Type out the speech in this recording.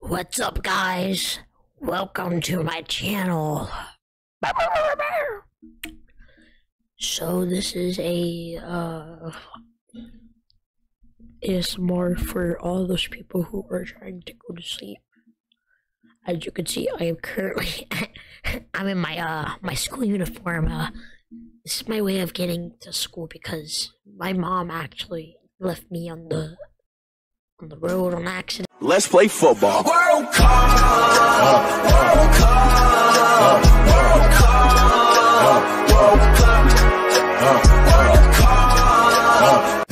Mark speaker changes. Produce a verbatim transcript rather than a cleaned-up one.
Speaker 1: What's up, guys? Welcome to my channel. So this is a uh A S M R for all those people who are trying to go to sleep. As you can see, I am currently I'm in my uh my school uniform. Uh, this is my way of getting to school because my mom actually left me on the on the road on accident.
Speaker 2: Let's play football.
Speaker 3: World Cup, World Cup, World Cup, World Cup, World Cup,